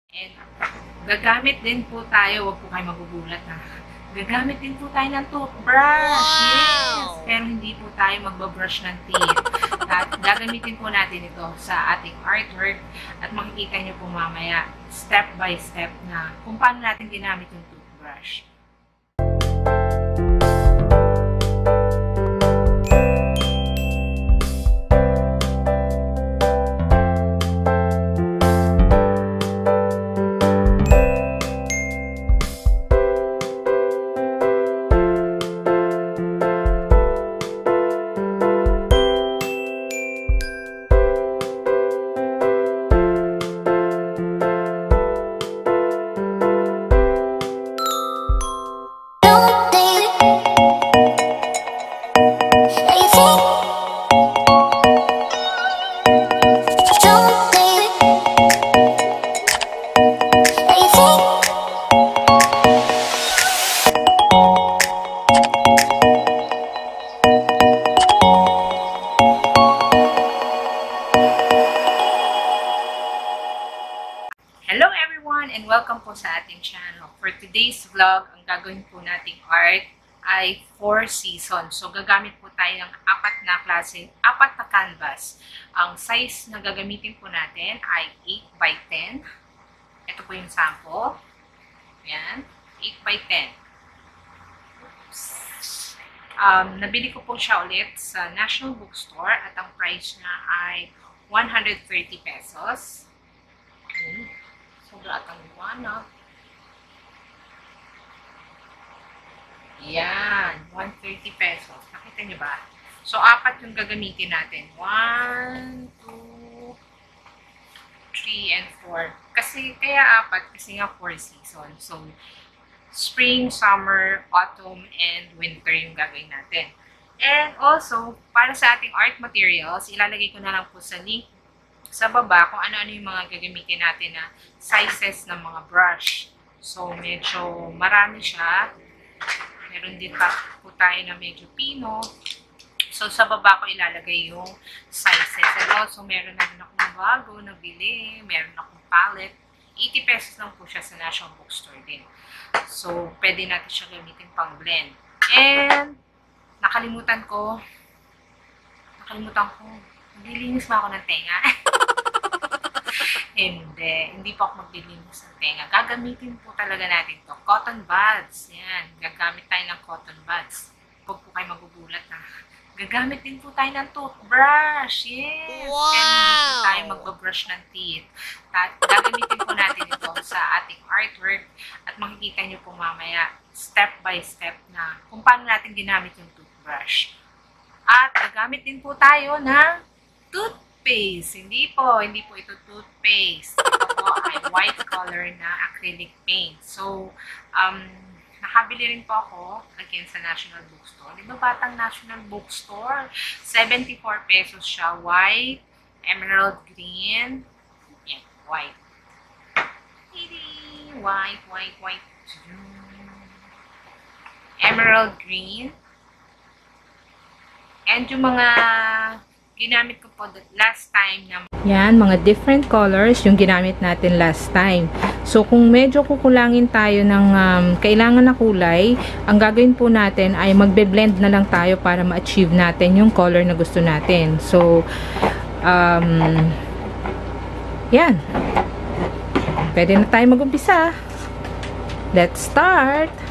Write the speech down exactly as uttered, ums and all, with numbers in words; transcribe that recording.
And gagamit din po tayo, wag po kayo magugulat ha. Gagamit din po tayo ng toothbrush. Wow! Yes! Pero hindi po tayo magbabrush ng teeth. At gagamitin po natin ito sa ating artwork at makikita nyo po mamaya step by step na kung paano natin ginamit yung toothbrush. Hello everyone and welcome po sa ating channel. For today's vlog, ang gagawin po nating art ay four seasons. So gagamit po tayo ng apat na klase, apat na canvas. Ang size na gagamitin po natin ay eight by ten. Ito po yung sample. Ayan, eight by ten. Oops. Um, nabili ko po siya ulit sa National Bookstore at ang price niya ay one hundred thirty pesos. Okay. Sobra atang liwanag. Yan. one hundred thirty pesos. Nakita niyo ba? So, apat yung gagamitin natin. one, two, three, and four. Kasi, kaya apat. Kasi nga four seasons. So, spring, summer, autumn, and winter yung gagawin natin. And also, para sa ating art materials, ilalagay ko na lang po sa link sa baba kung ano-ano yung mga gagamitin natin na sizes ng mga brush. So, medyo marami siya. Meron din pa po tayo na medyo pino. So, sa baba ko ilalagay yung sizes. And also, meron na rin akong bago na bili. Meron akong palette. eighty pesos lang po siya sa National Bookstore din. So, pwede natin siya gamitin pang blend. And, nakalimutan ko, nakalimutan ko, naglilinis ba ako ng tenga? Hindi. Hindi po ako maglilinis ng tenga. Gagamitin po talaga natin to. Cotton buds. Yan. Gagamit tayo ng cotton buds. Huwag po kayo magugulat ha. Gagamit din po tayo ng toothbrush. Yes. Wow! And hindi po tayo magbabrush ng teeth. At gagamitin po natin ito sa ating artwork. At makikita nyo po mamaya step by step na kung paano natin ginamit yung toothbrush. At gagamit din po tayo ng toothbrush. Paste. Hindi po. Hindi po ito toothpaste. Ito po ay white color na acrylic paint. So, um, nakabili rin po ako again sa National Bookstore. Di ba batang National Bookstore? seventy-four pesos siya. White, emerald green. Yan, white. White, white, white. Emerald green. And yung mga ginamit ko po last time na yan, mga different colors yung ginamit natin last time. So, kung medyo kukulangin tayo ng um, kailangan na kulay, ang gagawin po natin ay magbe-blend na lang tayo para ma-achieve natin yung color na gusto natin. So, um, yan. Pwede na tayo mag-umpisa. Let's start!